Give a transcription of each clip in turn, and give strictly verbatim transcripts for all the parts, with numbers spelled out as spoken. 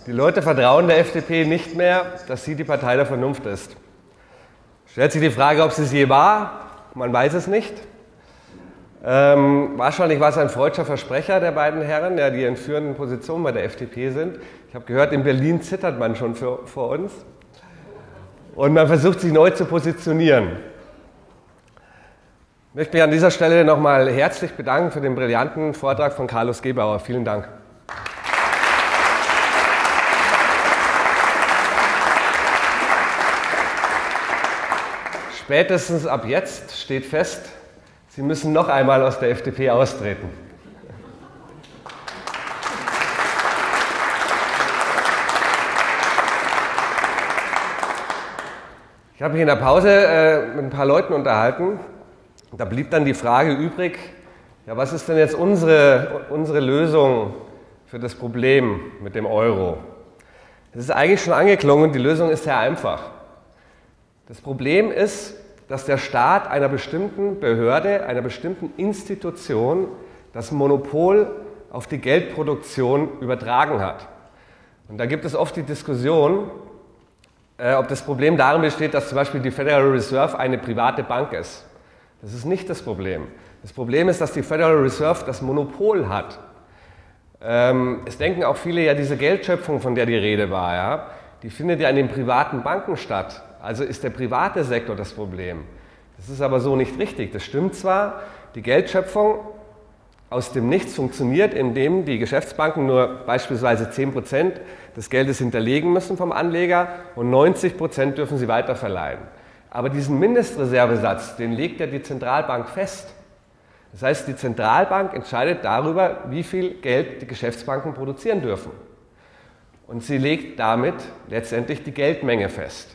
Die Leute vertrauen der F D P nicht mehr, dass sie die Partei der Vernunft ist. Stellt sich die Frage, ob sie es je war. Man weiß es nicht. Ähm, wahrscheinlich war es ein freudscher Versprecher der beiden Herren, ja, die in führenden Positionen bei der F D P sind. Ich habe gehört, in Berlin zittert man schon für, vor uns. Und man versucht, sich neu zu positionieren. Ich möchte mich an dieser Stelle nochmal herzlich bedanken für den brillanten Vortrag von Carlos Gebauer. Vielen Dank. Spätestens ab jetzt steht fest, Sie müssen noch einmal aus der F D P austreten. Ich habe mich in der Pause äh, mit ein paar Leuten unterhalten. Da blieb dann die Frage übrig, ja, was ist denn jetzt unsere, unsere Lösung für das Problem mit dem Euro? Das ist eigentlich schon angeklungen, die Lösung ist sehr einfach. Das Problem ist, dass der Staat einer bestimmten Behörde, einer bestimmten Institution das Monopol auf die Geldproduktion übertragen hat. Und da gibt es oft die Diskussion, äh, ob das Problem darin besteht, dass zum Beispiel die Federal Reserve eine private Bank ist. Das ist nicht das Problem. Das Problem ist, dass die Federal Reserve das Monopol hat. Ähm, es denken auch viele, ja, diese Geldschöpfung, von der die Rede war, ja, die findet ja in den privaten Banken statt. Also ist der private Sektor das Problem. Das ist aber so nicht richtig. Das stimmt zwar, die Geldschöpfung aus dem Nichts funktioniert, indem die Geschäftsbanken nur beispielsweise zehn Prozent des Geldes hinterlegen müssen vom Anleger und neunzig Prozent dürfen sie weiterverleihen. Aber diesen Mindestreservesatz, den legt ja die Zentralbank fest. Das heißt, die Zentralbank entscheidet darüber, wie viel Geld die Geschäftsbanken produzieren dürfen. Und sie legt damit letztendlich die Geldmenge fest.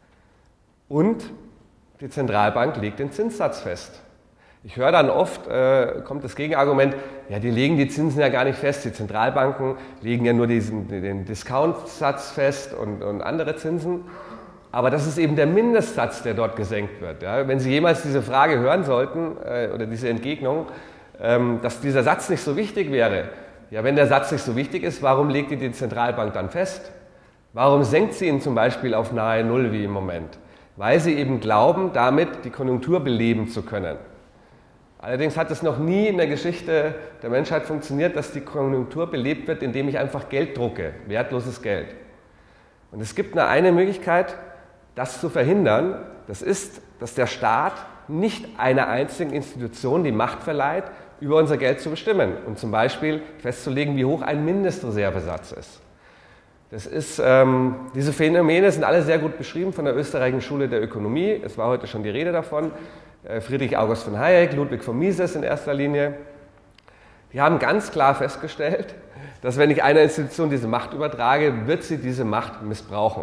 Und die Zentralbank legt den Zinssatz fest. Ich höre dann oft, äh, kommt das Gegenargument, ja, die legen die Zinsen ja gar nicht fest, die Zentralbanken legen ja nur diesen, den Discountsatz fest und, und andere Zinsen. Aber das ist eben der Mindestsatz, der dort gesenkt wird. Ja, wenn Sie jemals diese Frage hören sollten, äh, oder diese Entgegnung, ähm, dass dieser Satz nicht so wichtig wäre, ja, wenn der Satz nicht so wichtig ist, warum legt die, die Zentralbank dann fest? Warum senkt sie ihn zum Beispiel auf nahe Null wie im Moment? Weil sie eben glauben, damit die Konjunktur beleben zu können. Allerdings hat es noch nie in der Geschichte der Menschheit funktioniert, dass die Konjunktur belebt wird, indem ich einfach Geld drucke, wertloses Geld. Und es gibt nur eine Möglichkeit, das zu verhindern. Das ist, dass der Staat nicht einer einzigen Institution die Macht verleiht, über unser Geld zu bestimmen und zum Beispiel festzulegen, wie hoch ein Mindestreservesatz ist. Das ist, ähm, diese Phänomene sind alle sehr gut beschrieben von der Österreichischen Schule der Ökonomie. Es war heute schon die Rede davon. Äh, Friedrich August von Hayek, Ludwig von Mises in erster Linie. Die haben ganz klar festgestellt, dass wenn ich einer Institution diese Macht übertrage, wird sie diese Macht missbrauchen.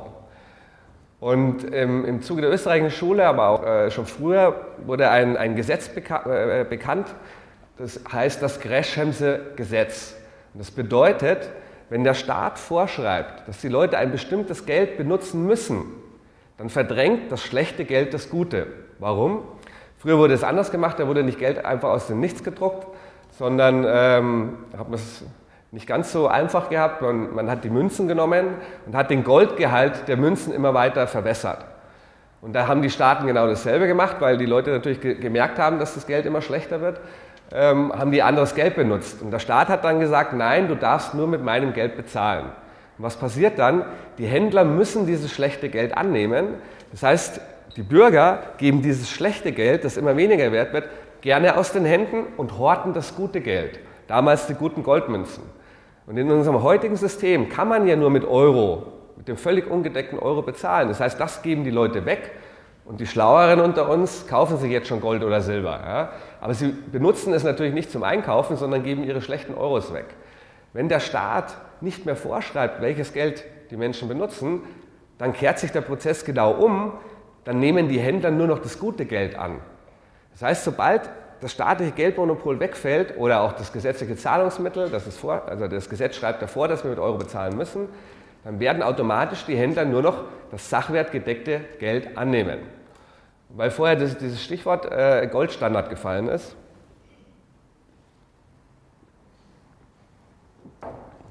Und ähm, im Zuge der Österreichischen Schule, aber auch äh, schon früher, wurde ein, ein Gesetz beka äh, bekannt, das heißt das Greshamsche Gesetz. Und das bedeutet, wenn der Staat vorschreibt, dass die Leute ein bestimmtes Geld benutzen müssen, dann verdrängt das schlechte Geld das Gute. Warum? Früher wurde es anders gemacht, da wurde nicht Geld einfach aus dem Nichts gedruckt, sondern ähm, hat man es nicht ganz so einfach gehabt. Man, man hat die Münzen genommen und hat den Goldgehalt der Münzen immer weiter verwässert. Und da haben die Staaten genau dasselbe gemacht, weil die Leute natürlich ge gemerkt haben, dass das Geld immer schlechter wird. Ähm, haben die anderes Geld benutzt. Und der Staat hat dann gesagt, nein, du darfst nur mit meinem Geld bezahlen. Und was passiert dann? Die Händler müssen dieses schlechte Geld annehmen. Das heißt, die Bürger geben dieses schlechte Geld, das immer weniger wert wird, gerne aus den Händen und horten das gute Geld. Damals die guten Goldmünzen. Und in unserem heutigen System kann man ja nur mit Euro, mit dem völlig ungedeckten Euro bezahlen. Das heißt, das geben die Leute weg. Und die Schlaueren unter uns kaufen sich jetzt schon Gold oder Silber. Ja? Aber sie benutzen es natürlich nicht zum Einkaufen, sondern geben ihre schlechten Euros weg. Wenn der Staat nicht mehr vorschreibt, welches Geld die Menschen benutzen, dann kehrt sich der Prozess genau um, dann nehmen die Händler nur noch das gute Geld an. Das heißt, sobald das staatliche Geldmonopol wegfällt oder auch das gesetzliche Zahlungsmittel, das, ist vor, also das Gesetz schreibt davor, dass wir mit Euro bezahlen müssen, dann werden automatisch die Händler nur noch das sachwertgedeckte Geld annehmen. Weil vorher das, dieses Stichwort äh, Goldstandard gefallen ist.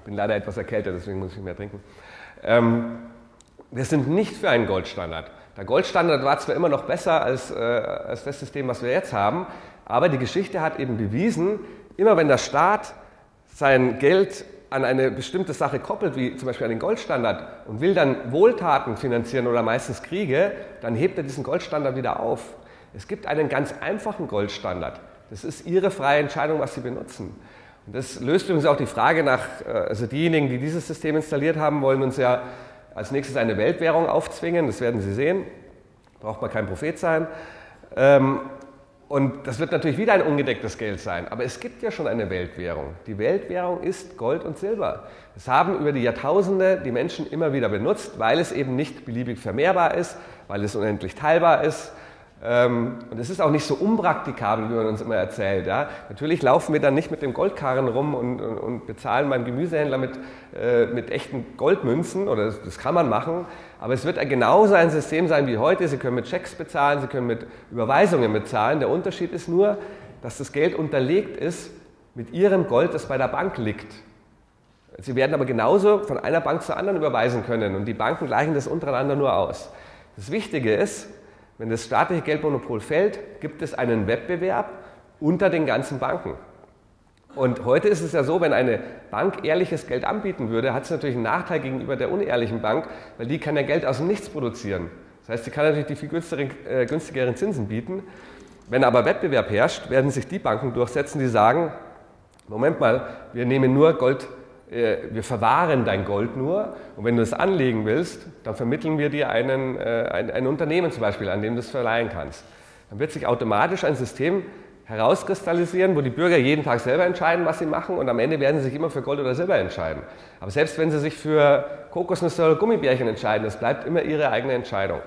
bin leider etwas erkältet, deswegen muss ich mehr trinken. Ähm, wir sind nicht für einen Goldstandard. Der Goldstandard war zwar immer noch besser als, äh, als das System, was wir jetzt haben, aber die Geschichte hat eben bewiesen, immer wenn der Staat sein Geld an eine bestimmte Sache koppelt, wie zum Beispiel an den Goldstandard, und will dann Wohltaten finanzieren oder meistens Kriege, dann hebt er diesen Goldstandard wieder auf. Es gibt einen ganz einfachen Goldstandard. Das ist Ihre freie Entscheidung, was Sie benutzen. Und das löst übrigens auch die Frage nach, also diejenigen, die dieses System installiert haben, wollen uns ja als nächstes eine Weltwährung aufzwingen, das werden Sie sehen, braucht man kein Prophet sein. Und das wird natürlich wieder ein ungedecktes Geld sein, aber es gibt ja schon eine Weltwährung. Die Weltwährung ist Gold und Silber. Das haben über die Jahrtausende die Menschen immer wieder benutzt, weil es eben nicht beliebig vermehrbar ist, weil es unendlich teilbar ist. Und es ist auch nicht so unpraktikabel, wie man uns immer erzählt. Ja? Natürlich laufen wir dann nicht mit dem Goldkarren rum und, und, und bezahlen beim Gemüsehändler mit, äh, mit echten Goldmünzen, oder das, das kann man machen, aber es wird genauso ein System sein wie heute. Sie können mit Schecks bezahlen, Sie können mit Überweisungen bezahlen. Der Unterschied ist nur, dass das Geld unterlegt ist mit Ihrem Gold, das bei der Bank liegt. Sie werden aber genauso von einer Bank zur anderen überweisen können und die Banken gleichen das untereinander nur aus. Das Wichtige ist, wenn das staatliche Geldmonopol fällt, gibt es einen Wettbewerb unter den ganzen Banken. Und heute ist es ja so, wenn eine Bank ehrliches Geld anbieten würde, hat es natürlich einen Nachteil gegenüber der unehrlichen Bank, weil die kann ja Geld aus dem Nichts produzieren. Das heißt, sie kann natürlich die viel günstigeren, äh, günstigeren Zinsen bieten. Wenn aber Wettbewerb herrscht, werden sich die Banken durchsetzen, die sagen, Moment mal, wir nehmen nur Gold, wir verwahren dein Gold nur und wenn du es anlegen willst, dann vermitteln wir dir einen, äh, ein, ein Unternehmen zum Beispiel, an dem du es verleihen kannst. Dann wird sich automatisch ein System herauskristallisieren, wo die Bürger jeden Tag selber entscheiden, was sie machen und am Ende werden sie sich immer für Gold oder Silber entscheiden. Aber selbst wenn sie sich für Kokosnüsse oder Gummibärchen entscheiden, das bleibt immer ihre eigene Entscheidung.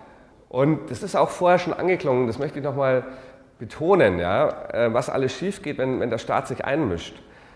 Und das ist auch vorher schon angeklungen, das möchte ich nochmal betonen, ja, was alles schief geht, wenn, wenn der Staat sich einmischt.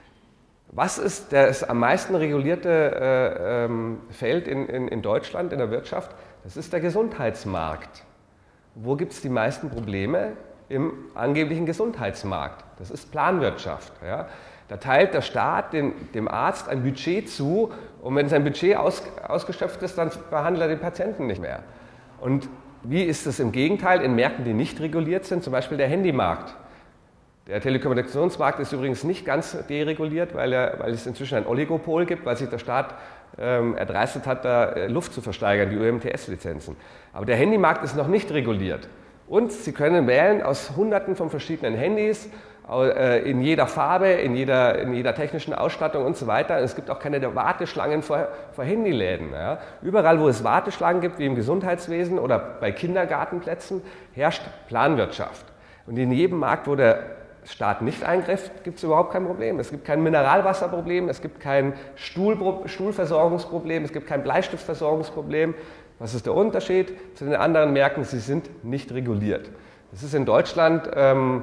Was ist das am meisten regulierte äh, ähm, Feld in, in, in Deutschland, in der Wirtschaft? Das ist der Gesundheitsmarkt. Wo gibt es die meisten Probleme? Im angeblichen Gesundheitsmarkt. Das ist Planwirtschaft. Ja? Da teilt der Staat den, dem Arzt ein Budget zu und wenn sein Budget aus, ausgeschöpft ist, dann behandelt er den Patienten nicht mehr. Und wie ist es im Gegenteil in Märkten, die nicht reguliert sind, zum Beispiel der Handymarkt? Der Telekommunikationsmarkt ist übrigens nicht ganz dereguliert, weil, er, weil es inzwischen ein Oligopol gibt, weil sich der Staat ähm, erdreistet hat, da äh, Luft zu versteigern, die U M T S-Lizenzen. Aber der Handymarkt ist noch nicht reguliert. Und Sie können wählen aus Hunderten von verschiedenen Handys, äh, in jeder Farbe, in jeder, in jeder technischen Ausstattung und so weiter. Es gibt auch keine Warteschlangen vor, vor Handyläden. Ja. Überall, wo es Warteschlangen gibt, wie im Gesundheitswesen oder bei Kindergartenplätzen, herrscht Planwirtschaft. Und in jedem Markt, wo der Staat nicht eingreift, gibt es überhaupt kein Problem. Es gibt kein Mineralwasserproblem, es gibt kein Stuhl, Stuhlversorgungsproblem, es gibt kein Bleistiftversorgungsproblem. Was ist der Unterschied zu den anderen Märkten? Sie sind nicht reguliert. Es ist in Deutschland ähm,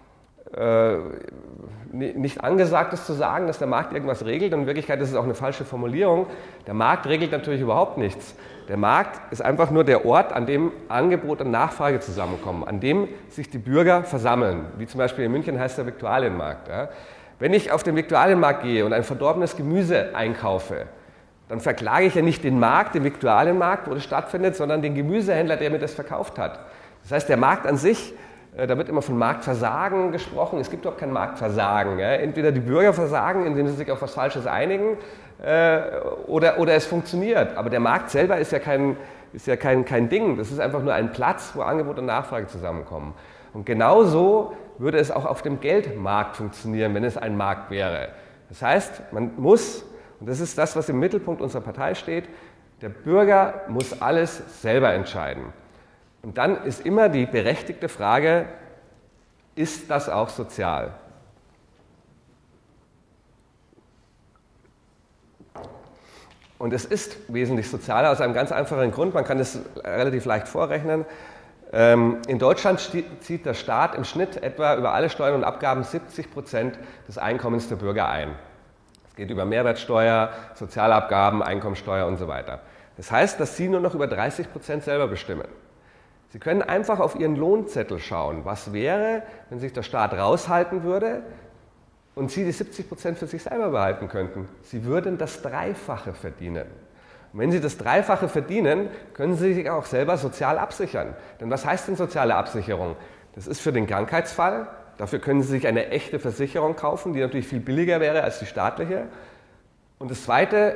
äh, nicht angesagt, es zu sagen, dass der Markt irgendwas regelt. Und in Wirklichkeit ist es auch eine falsche Formulierung. Der Markt regelt natürlich überhaupt nichts. Der Markt ist einfach nur der Ort, an dem Angebot und Nachfrage zusammenkommen, an dem sich die Bürger versammeln. Wie zum Beispiel in München heißt der Viktualienmarkt. Ja. Wenn ich auf den Viktualienmarkt gehe und ein verdorbenes Gemüse einkaufe, dann verklage ich ja nicht den Markt, den Viktualienmarkt, wo das stattfindet, sondern den Gemüsehändler, der mir das verkauft hat. Das heißt, der Markt an sich, da wird immer von Marktversagen gesprochen. Es gibt doch kein Marktversagen. Ja. Entweder die Bürger versagen, indem sie sich auf was Falsches einigen, äh, oder, oder es funktioniert. Aber der Markt selber ist ja, kein, ist ja kein, kein Ding. Das ist einfach nur ein Platz, wo Angebot und Nachfrage zusammenkommen. Und genauso würde es auch auf dem Geldmarkt funktionieren, wenn es ein Markt wäre. Das heißt, man muss, und das ist das, was im Mittelpunkt unserer Partei steht, der Bürger muss alles selber entscheiden. Und dann ist immer die berechtigte Frage, ist das auch sozial? Und es ist wesentlich sozialer aus einem ganz einfachen Grund, man kann es relativ leicht vorrechnen. In Deutschland zieht der Staat im Schnitt etwa über alle Steuern und Abgaben siebzig Prozent des Einkommens der Bürger ein. Es geht über Mehrwertsteuer, Sozialabgaben, Einkommensteuer und so weiter. Das heißt, dass Sie nur noch über dreißig Prozent selber bestimmen. Sie können einfach auf Ihren Lohnzettel schauen, was wäre, wenn sich der Staat raushalten würde, und Sie die siebzig Prozent für sich selber behalten könnten. Sie würden das Dreifache verdienen. Und wenn Sie das Dreifache verdienen, können Sie sich auch selber sozial absichern. Denn was heißt denn soziale Absicherung? Das ist für den Krankheitsfall. Dafür können Sie sich eine echte Versicherung kaufen, die natürlich viel billiger wäre als die staatliche. Und das zweite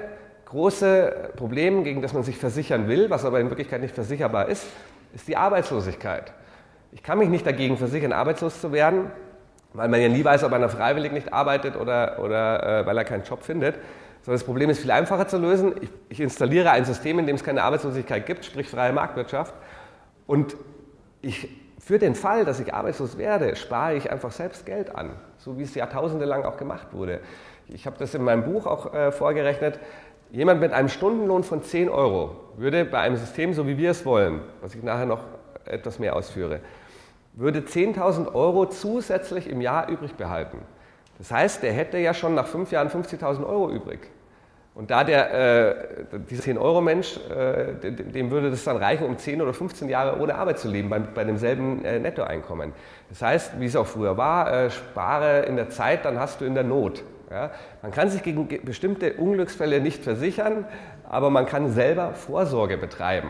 große Problem, gegen das man sich versichern will, was aber in Wirklichkeit nicht versicherbar ist, ist die Arbeitslosigkeit. Ich kann mich nicht dagegen versichern, arbeitslos zu werden, weil man ja nie weiß, ob einer freiwillig nicht arbeitet oder, oder äh, weil er keinen Job findet. Sondern das Problem ist viel einfacher zu lösen. Ich, ich installiere ein System, in dem es keine Arbeitslosigkeit gibt, sprich freie Marktwirtschaft. Und ich, für den Fall, dass ich arbeitslos werde, spare ich einfach selbst Geld an, so wie es jahrtausende lang auch gemacht wurde. Ich habe das in meinem Buch auch äh, vorgerechnet. Jemand mit einem Stundenlohn von zehn Euro würde bei einem System, so wie wir es wollen, was ich nachher noch etwas mehr ausführe, würde zehntausend Euro zusätzlich im Jahr übrig behalten. Das heißt, der hätte ja schon nach fünf Jahren fünfzigtausend Euro übrig. Und da der, äh, dieser zehn-Euro-Mensch, äh, dem würde das dann reichen, um zehn oder fünfzehn Jahre ohne Arbeit zu leben, bei, bei demselben äh, Nettoeinkommen. Das heißt, wie es auch früher war, äh, spare in der Zeit, dann hast du in der Not. Ja? Man kann sich gegen bestimmte Unglücksfälle nicht versichern, aber man kann selber Vorsorge betreiben.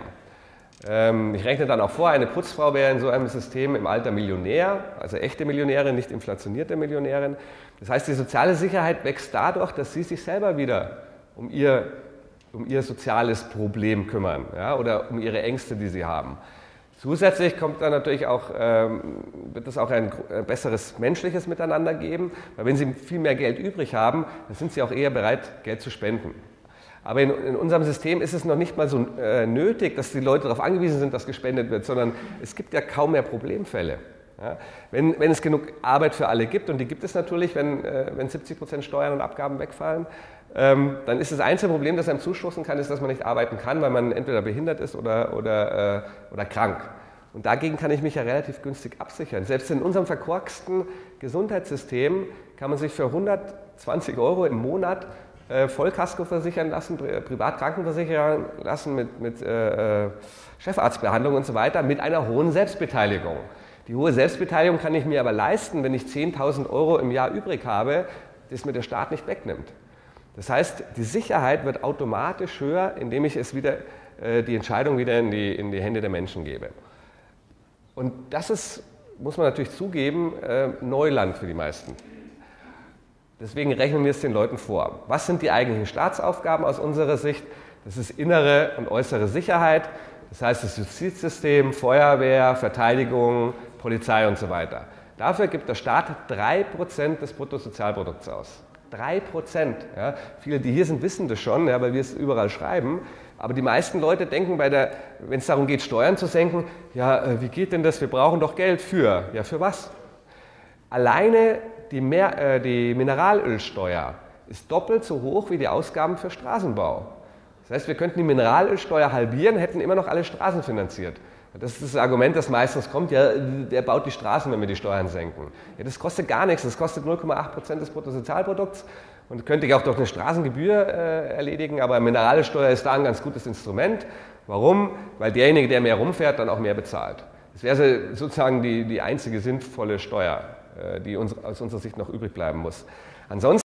Ähm, ich rechne dann auch vor, eine Putzfrau wäre in so einem System im Alter Millionär, also echte Millionärin, nicht inflationierte Millionärin. Das heißt, die soziale Sicherheit wächst dadurch, dass sie sich selber wieder um ihr, um ihr soziales Problem kümmern, ja, oder um ihre Ängste, die sie haben. Zusätzlich kommt dann natürlich auch, ähm, wird es auch ein, ein besseres menschliches Miteinander geben, weil wenn Sie viel mehr Geld übrig haben, dann sind Sie auch eher bereit, Geld zu spenden. Aber in, in unserem System ist es noch nicht mal so äh, nötig, dass die Leute darauf angewiesen sind, dass gespendet wird, sondern es gibt ja kaum mehr Problemfälle. Ja? Wenn, wenn es genug Arbeit für alle gibt, und die gibt es natürlich, wenn, äh, wenn siebzig Prozent Steuern und Abgaben wegfallen, ähm, dann ist das einzige Problem, das einem zustoßen kann, ist, dass man nicht arbeiten kann, weil man entweder behindert ist oder, oder, äh, oder krank. Und dagegen kann ich mich ja relativ günstig absichern. Selbst in unserem verkorksten Gesundheitssystem kann man sich für hundertzwanzig Euro im Monat äh, Vollkasko versichern lassen, Pri privat krankenversichern lassen mit, mit äh, Chefarztbehandlung und so weiter, mit einer hohen Selbstbeteiligung. Die hohe Selbstbeteiligung kann ich mir aber leisten, wenn ich zehntausend Euro im Jahr übrig habe, das mir der Staat nicht wegnimmt. Das heißt, die Sicherheit wird automatisch höher, indem ich es wieder, äh, die Entscheidung wieder in die, in die Hände der Menschen gebe. Und das ist, muss man natürlich zugeben, äh, Neuland für die meisten. Deswegen rechnen wir es den Leuten vor. Was sind die eigentlichen Staatsaufgaben aus unserer Sicht? Das ist innere und äußere Sicherheit, das heißt das Justizsystem, Feuerwehr, Verteidigung, Polizei und so weiter. Dafür gibt der Staat drei Prozent des Bruttosozialprodukts aus. drei Prozent. Ja. Viele, die hier sind, wissen das schon, ja, weil wir es überall schreiben. Aber die meisten Leute denken, wenn es darum geht, Steuern zu senken, ja, wie geht denn das? Wir brauchen doch Geld für. Ja, für was? Alleine die, Meer, äh, die Mineralölsteuer ist doppelt so hoch wie die Ausgaben für Straßenbau. Das heißt, wir könnten die Mineralölsteuer halbieren, hätten immer noch alle Straßen finanziert. Das ist das Argument, das meistens kommt, ja, der baut die Straßen, wenn wir die Steuern senken. Ja, das kostet gar nichts, das kostet null Komma acht Prozent des Bruttosozialprodukts und könnte ich auch durch eine Straßengebühr äh, erledigen, aber Mineralölsteuer ist da ein ganz gutes Instrument. Warum? Weil derjenige, der mehr rumfährt, dann auch mehr bezahlt. Das wäre sozusagen die, die einzige sinnvolle Steuer, äh, die uns, aus unserer Sicht noch übrig bleiben muss. Ansonsten